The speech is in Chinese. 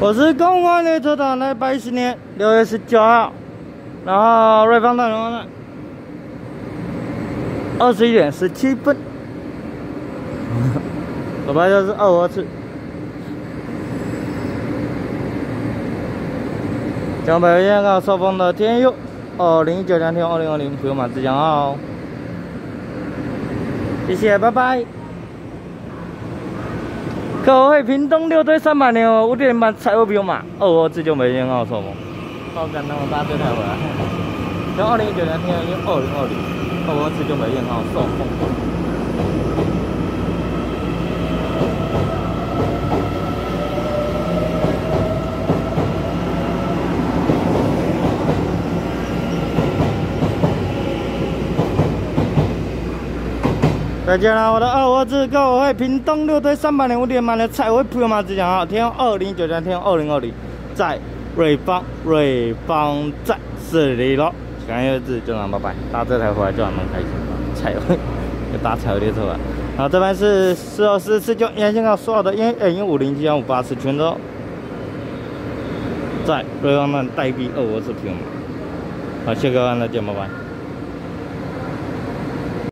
我是公安列车长110年6月19号，然后瑞芳大龙站21点17分，我拍的是252次。江北香港受封的天佑2019年2020朋友们自强号，谢谢，拜拜。各位屏东6队300年5点半财务票码252次就没烟号受封，好感动，大家对台回来。从2019年天佑2020，252次就没烟号受封。再见了，我的252次，各位屏东6队300年5点半的彩绘朋友们，自强号，天2019年天2020，在瑞芳站这里了。感谢自就让拜拜，搭这台回来就还蛮开心的，彩绘，就搭彩绘列车了。然后这边是424次就沿线号所有的1507158次全都在瑞芳站代币252次朋友们。好，谢谢各位，再见，拜拜。